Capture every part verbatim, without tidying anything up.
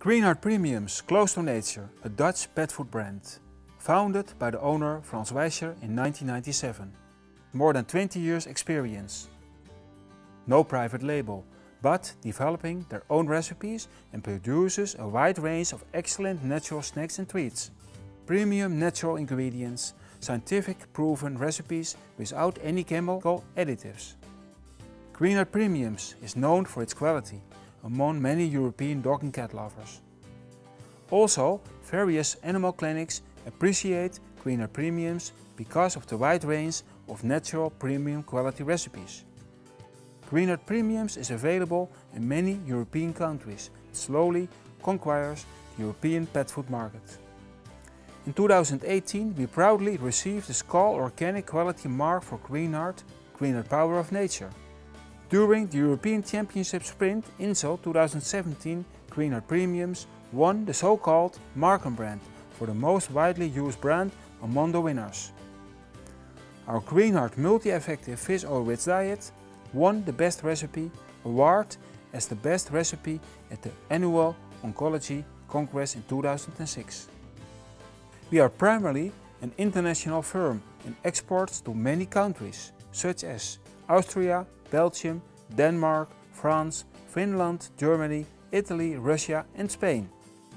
Greenheart Premiums Close to Nature, a Dutch pet food brand. Founded by the owner Frans Weischer in nineteen ninety-seven. More than twenty years experience. No private label, but developing their own recipes and produces a wide range of excellent natural snacks and treats. Premium natural ingredients, scientific proven recipes without any chemical additives. Greenheart Premiums is known for its quality among many European dog and cat lovers. Also, various animal clinics appreciate Greenheart Premiums because of the wide range of natural premium quality recipes. Greenheart Premiums is available in many European countries and slowly conquers the European pet food market. In two thousand eighteen we proudly received the Skal Organic Quality Mark for Greenheart, Greenheart Power of Nature. During the European Championship Sprint INSO two thousand seventeen, Greenheart Premiums won the so-called Marken brand for the most widely used brand among the winners. Our Greenheart Multi-Effective Fish Oil Rich Diet won the Best Recipe award as the best recipe at the annual Oncology Congress in two thousand six. We are primarily an international firm and exports to many countries such as Austria, Belgium, Denmark, France, Finland, Germany, Italy, Russia and Spain.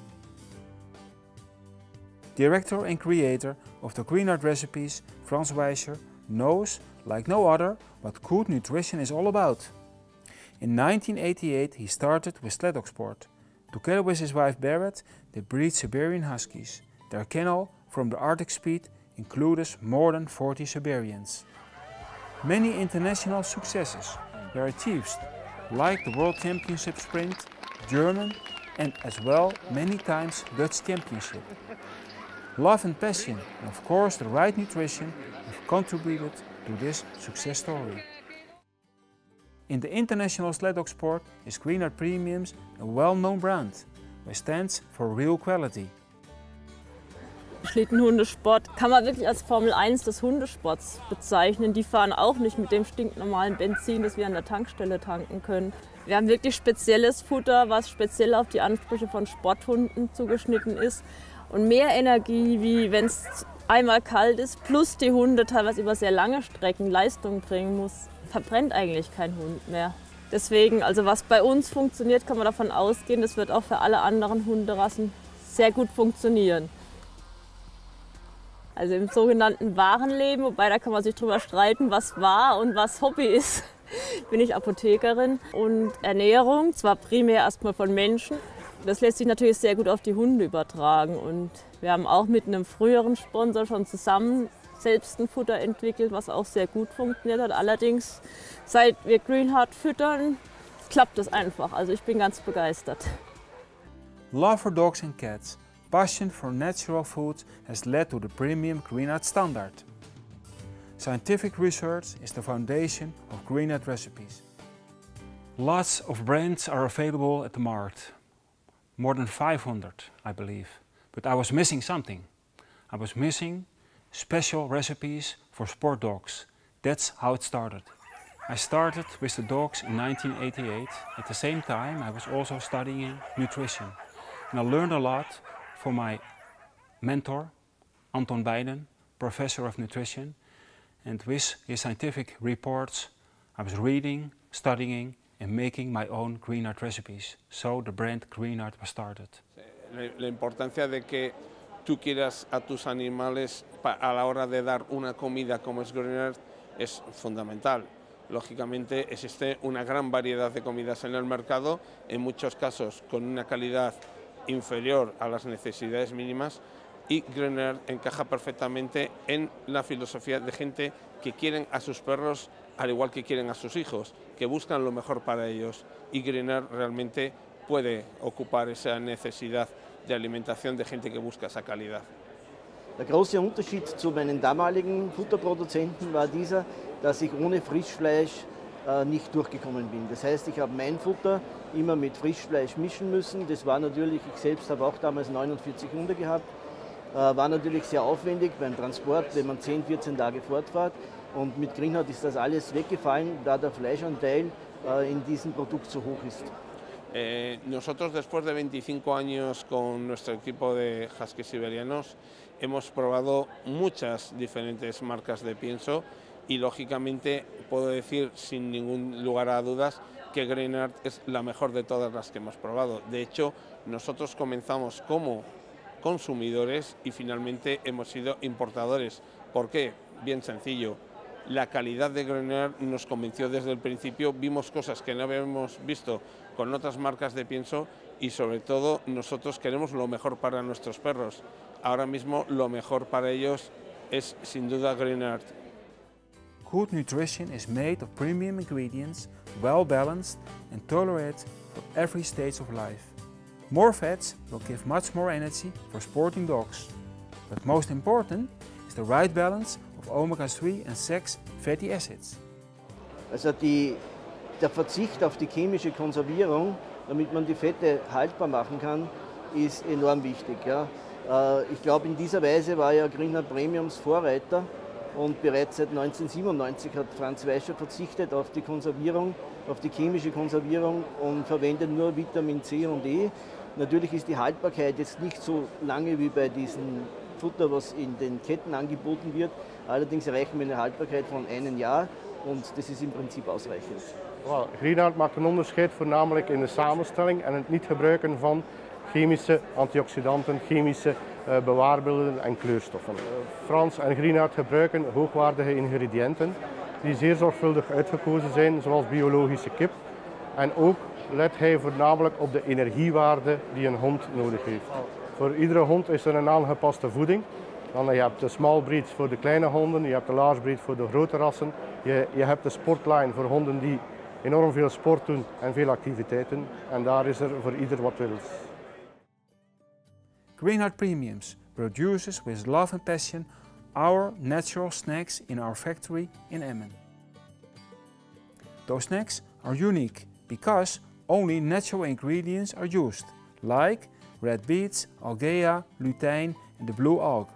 Director and creator of the Greenheart recipes, Frans Weischer, knows, like no other, what good nutrition is all about. In nineteen eighty-eight he started with sled dog sport. Together with his wife Berit, they breed Siberian Huskies. Their kennel from the Arctic Speed includes more than forty Siberians. Many international successes were achieved, like the World Championship Sprint, German and as well many times Dutch Championship. Love and passion and of course the right nutrition have contributed to this success story. In the international sled dog sport is Greenheart Premiums a well-known brand, which stands for real quality. Schlittenhundesport kann man wirklich als Formel eins des Hundesports bezeichnen. Die fahren auch nicht mit dem stinknormalen Benzin, das wir an der Tankstelle tanken können. Wir haben wirklich spezielles Futter, was speziell auf die Ansprüche von Sporthunden zugeschnitten ist. Und mehr Energie, wie wenn es einmal kalt ist, plus die Hunde teilweise über sehr lange Strecken Leistung bringen muss, verbrennt eigentlich kein Hund mehr. Deswegen, also was bei uns funktioniert, kann man davon ausgehen, das wird auch für alle anderen Hunderassen sehr gut funktionieren. Also im sogenannten wahren Leben, wobei da kann man sich drüber streiten, was wahr und was Hobby ist, bin ich Apothekerin. Und Ernährung, zwar primär erstmal von Menschen, das lässt sich natürlich sehr gut auf die Hunde übertragen. Und wir haben auch mit einem früheren Sponsor schon zusammen selbst ein Futter entwickelt, was auch sehr gut funktioniert hat. Allerdings, seit wir Greenheart füttern, klappt es einfach. Also ich bin ganz begeistert. Love for dogs and cats. Passion for natural food has led to the premium Greenheart standard. Scientific research is the foundation of Greenheart recipes. Lots of brands are available at the market. More than five hundred, I believe. But I was missing something. I was missing special recipes for sport dogs. That's how it started. I started with the dogs in nineteen eighty-eight. At the same time I was also studying nutrition. And I learned a lot from my mentor, Anton Beiden, professor of nutrition. And with his scientific reports, I was reading, studying and making my own Greenheart recipes. So the brand Greenheart was started. La importancia de que tú quieras a tus animales a la hora de dar una comida como es Greenheart es fundamental. Lógicamente existe una gran variedad de comidas en el mercado, en muchos casos con una calidad inferior a las necesidades mínimas, y Greenheart encaja perfectamente en la filosofía de gente que quieren a sus perros al igual que quieren a sus hijos, que buscan lo mejor para ellos, y Greenheart realmente puede ocupar esa necesidad de alimentación de gente que busca esa calidad. Der große Unterschied zu meinen damaligen Futterproduzenten war dieser, dass ich ohne Frischfleisch äh, nicht durchgekommen bin. Das heißt, ich habe mein Futter immer mit Frischfleisch mischen müssen. Das war natürlich, ich selbst habe auch damals neunundvierzig Hunde gehabt, äh, war natürlich sehr aufwendig beim Transport, wenn man zehn, vierzehn Tage fortfährt. Und mit Greenheart ist das alles weggefallen, da der Fleischanteil äh, in diesem Produkt so hoch ist. Eh, nosotros, después de veinticinco años con nuestro equipo de huskies siberianos, hemos probado muchas diferentes marcas de pienso y, lógicamente, puedo decir sin ningún lugar a dudas que Greenheart es la mejor de todas las que hemos probado. De hecho, nosotros comenzamos como consumidores y finalmente hemos sido importadores. ¿Por qué? Bien sencillo. La calidad de Greenheart nos convenció desde el principio, vimos cosas que no habíamos visto con otras marcas de pienso y, sobre todo, nosotros queremos lo mejor para nuestros perros. Ahora mismo lo mejor para ellos es sin duda Greenheart. Good nutrition is made of premium ingredients, well balanced and tolerated for every stage of life. More fats will give much more energy for sporting dogs. But most important is the right balance of omega three and six fatty acids. Also die, der Verzicht auf die chemische Konservierung, damit man die Fette haltbar machen kann, ist enorm wichtig. Ja. Ich glaube, in dieser Weise war ja Greenheart Premiums Vorreiter und bereits seit neunzehnhundertsiebenundneunzig hat Franz Weischer verzichtet auf die Konservierung, auf die chemische Konservierung und verwendet nur Vitamin C und E. Natürlich ist die Haltbarkeit jetzt nicht so lange wie bei diesem Futter, was in den Ketten angeboten wird. Allerdings erreichen wir eine Haltbarkeit von einem Jahr und das is in principe ausreichend. Well, Greenheart maakt een onderscheid voornamelijk in de samenstelling en het niet gebruiken van chemische antioxidanten, chemische uh, bewaarmiddelen en kleurstoffen. Uh, Frans en Greenheart gebruiken hoogwaardige ingrediënten die zeer zorgvuldig uitgekozen zijn, zoals biologische kip. En ook let hij voornamelijk op de energiewaarde die een hond nodig heeft. Voor iedere hond is er een aangepaste voeding. Dan, je hebt de small breeds voor de kleine honden, je hebt de large breed voor de grote rassen. Je, je hebt de sportline voor honden die enorm veel sport doen en veel activiteiten. En daar is er voor ieder wat wils. Greenheart Premiums produces with love and passion our natural snacks in our factory in Emmen. Those snacks are unique because only natural ingredients are used, like red beets, algaea, lutein and the blue algae.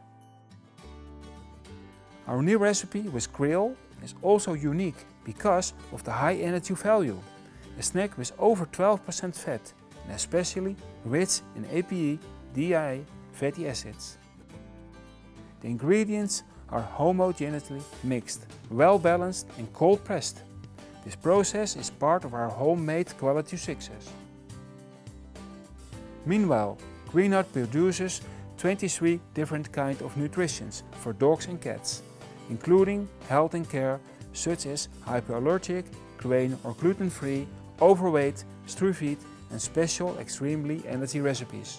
Our new recipe with krill is also unique because of the high energy value, a snack with over twelve percent fat and especially rich in A P E, D I A fatty acids. The ingredients are homogeneously mixed, well balanced and cold pressed. This process is part of our homemade quality success. Meanwhile, Greenheart produces twenty-three different kinds of nutritions for dogs and cats, including health and care such as hypoallergic, grain or gluten-free, overweight, stru-feed and special extremely energy recipes.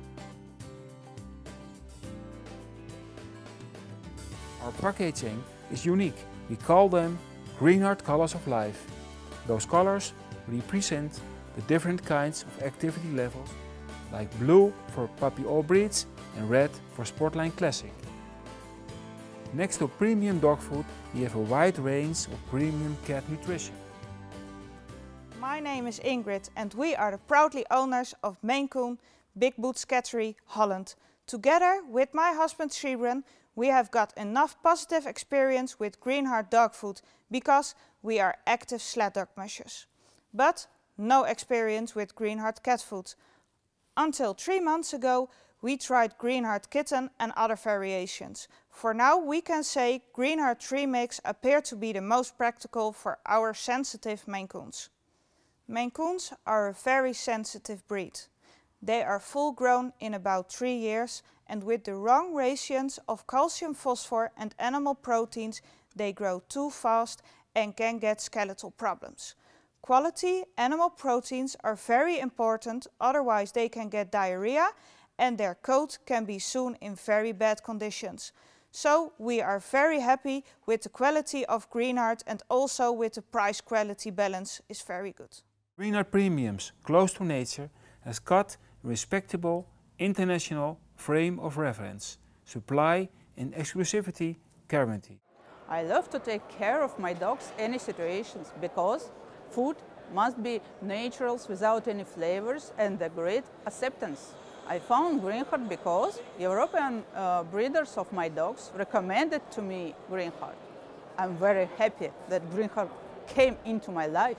Our packaging is unique. We call them Greenheart Colors of Life. Those colors represent the different kinds of activity levels, like blue for puppy all breeds and red for Sportline Classic. Next to premium dog food, we have a wide range of premium cat nutrition. My name is Ingrid and we are the proudly owners of Maine Coon Big Boots Cattery Holland. Together with my husband Shibran, we have got enough positive experience with Greenheart dog food because we are active sled dog mushers. But no experience with Greenheart cat food. Until three months ago, we tried Greenheart kitten and other variations. For now, we can say Greenheart three mix appear to be the most practical for our sensitive Maine Coons. Maine Coons are a very sensitive breed. They are full grown in about three years and with the wrong ratios of calcium, phosphor and animal proteins, they grow too fast and can get skeletal problems. Quality animal proteins are very important, otherwise they can get diarrhea and their coat can be soon in very bad conditions. So we are very happy with the quality of Greenheart and also with the price-quality balance is very good. Greenheart Premiums, close to nature, has got a respectable international frame of reference, supply and exclusivity guarantee. I love to take care of my dogs in any situations because food must be naturals without any flavors and a great acceptance. I found Greenheart because European uh, breeders of my dogs recommended to me Greenheart. I'm very happy that Greenheart came into my life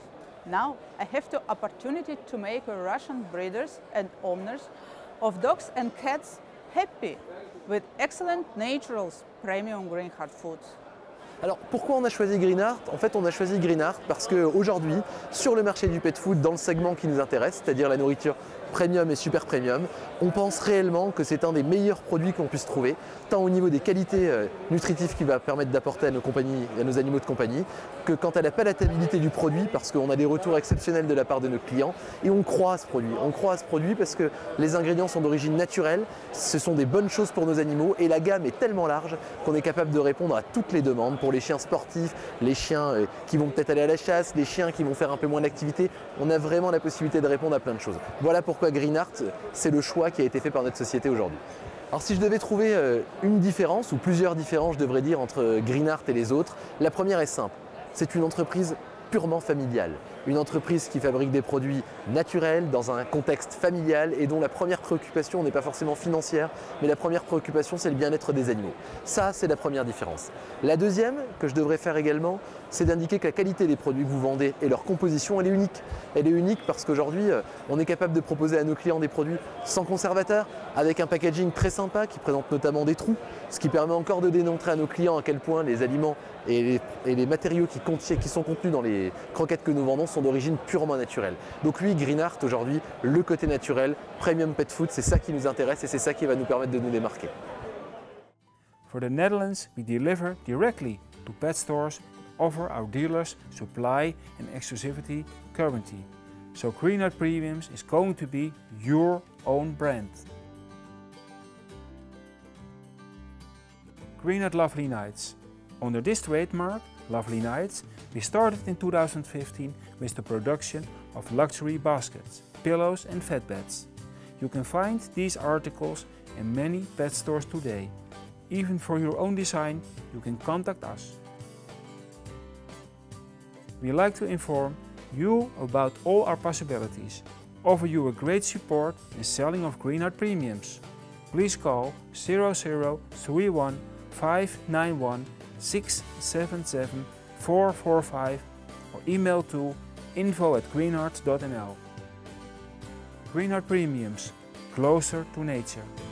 Now I have the opportunity to make Russian breeders and owners of dogs and cats happy with excellent naturals premium Greenheart foods. Alors pourquoi on a choisi Greenheart? En fait on a choisi Greenheart parce qu'aujourd'hui sur le marché du pet food, dans le segment qui nous intéresse, c'est-à-dire la nourriture premium et super premium, on pense réellement que c'est un des meilleurs produits qu'on puisse trouver, tant au niveau des qualités euh, nutritives qu'il va permettre d'apporter à nos compagnies et à nos animaux de compagnie, que quant à la palatabilité du produit, parce qu'on a des retours exceptionnels de la part de nos clients, et on croit à ce produit. On croit à ce produit parce que les ingrédients sont d'origine naturelle, ce sont des bonnes choses pour nos animaux, et la gamme est tellement large qu'on est capable de répondre à toutes les demandes, pour les chiens sportifs, les chiens euh, qui vont peut-être aller à la chasse, les chiens qui vont faire un peu moins d'activité. On a vraiment la possibilité de répondre à plein de choses. Voilà pourquoi Greenheart, c'est le choix qui a été fait par notre société aujourd'hui. Alors si je devais trouver une différence, ou plusieurs différences je devrais dire, entre Greenheart et les autres, la première est simple. C'est une entreprise purement familiale. Une entreprise qui fabrique des produits naturels dans un contexte familial et dont la première préoccupation n'est pas forcément financière, mais la première préoccupation c'est le bien-être des animaux. Ça, c'est la première différence. La deuxième, que je devrais faire également, c'est d'indiquer que la qualité des produits que vous vendez et leur composition, elle est unique. Elle est unique parce qu'aujourd'hui, on est capable de proposer à nos clients des produits sans conservateur, avec un packaging très sympa qui présente notamment des trous, ce qui permet encore de démontrer à nos clients à quel point les aliments et les, et les matériaux qui, contiennent, qui sont contenus dans les croquettes que nous vendons sont d'origine purement naturelle. Donc lui, Greenheart, aujourd'hui, le côté naturel, premium pet food, c'est ça qui nous intéresse et c'est ça qui va nous permettre de nous démarquer. For the Netherlands, we deliver directly to pet stores, offer our dealers supply and exclusivity guarantee. So Greenheart Premiums is going to be your own brand. Greenheart Lovely Nights. Under this trademark, Lovely Nights, we started in two thousand fifteen with the production of luxury baskets, pillows and fed beds. You can find these articles in many pet stores today. Even for your own design, you can contact us. We like to inform you about all our possibilities, offer you a great support in selling of Greenheart Premiums. Please call zero zero three one five nine one six seven seven four four five or email to info at greenheart dot n l. Greenheart Premiums, closer to nature.